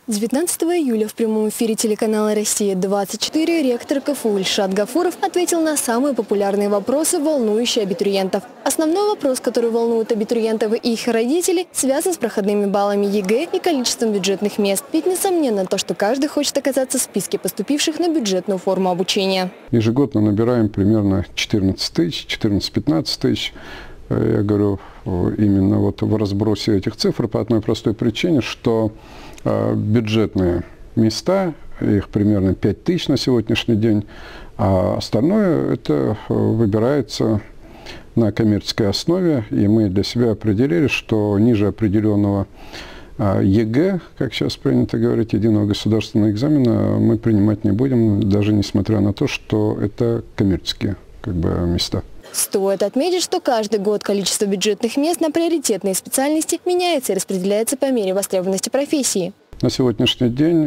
19 июля в прямом эфире телеканала «Россия-24» ректор КФУ Ильшат Гафуров ответил на самые популярные вопросы, волнующие абитуриентов. Основной вопрос, который волнует абитуриентов и их родителей, связан с проходными баллами ЕГЭ и количеством бюджетных мест. Ведь несомненно то, что каждый хочет оказаться в списке поступивших на бюджетную форму обучения. Ежегодно набираем примерно 14 тысяч, 14-15 тысяч. Я говорю именно вот в разбросе этих цифр по одной простой причине, что бюджетные места, их примерно 5 тысяч на сегодняшний день, а остальное это выбирается на коммерческой основе, и мы для себя определили, что ниже определенного ЕГЭ, как сейчас принято говорить, единого государственного экзамена, мы принимать не будем, даже несмотря на то, что это коммерческие места. Стоит отметить, что каждый год количество бюджетных мест на приоритетные специальности меняется и распределяется по мере востребованности профессии. На сегодняшний день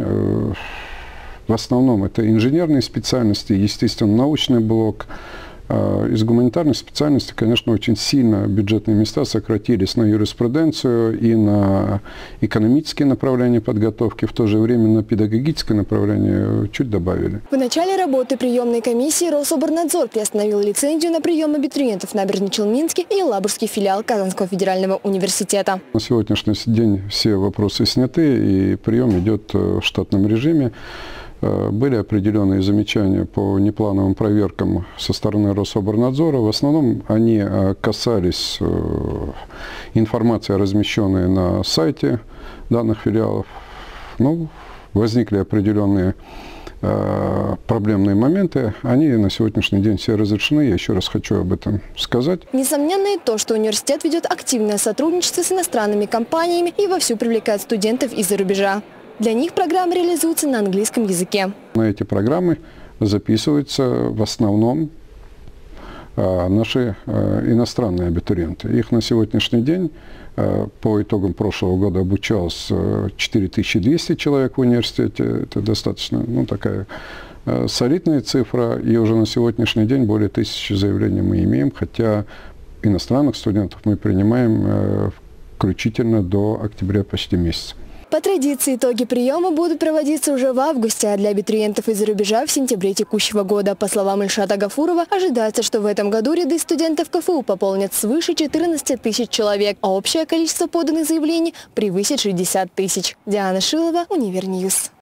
в основном это инженерные специальности, естественно, научный блок. Из гуманитарных специальностей, конечно, очень сильно бюджетные места сократились на юриспруденцию и на экономические направления подготовки, в то же время на педагогическое направление чуть добавили. В начале работы приемной комиссии Рособорнадзор приостановил лицензию на прием абитуриентов Набережно-Челнинский и Елабужский филиал Казанского федерального университета. На сегодняшний день все вопросы сняты, и прием идет в штатном режиме. Были определенные замечания по неплановым проверкам со стороны Рособорнадзора. В основном они касались информации, размещенной на сайте данных филиалов. Возникли определенные проблемные моменты. Они на сегодняшний день все разрешены. Я еще раз хочу об этом сказать. Несомненно и то, что университет ведет активное сотрудничество с иностранными компаниями и вовсю привлекает студентов из-за рубежа. Для них программы реализуются на английском языке. На эти программы записываются в основном наши иностранные абитуриенты. Их на сегодняшний день по итогам прошлого года обучалось 4200 человек в университете. Это достаточно такая солидная цифра. И уже на сегодняшний день более 1000 заявлений мы имеем, хотя иностранных студентов мы принимаем включительно до октября почти месяца. По традиции итоги приема будут проводиться уже в августе, а для абитуриентов из-за рубежа в сентябре текущего года. По словам Ильшата Гафурова, ожидается, что в этом году ряды студентов КФУ пополнят свыше 14 тысяч человек, а общее количество поданных заявлений превысит 60 тысяч. Диана Шилова, Универньюз.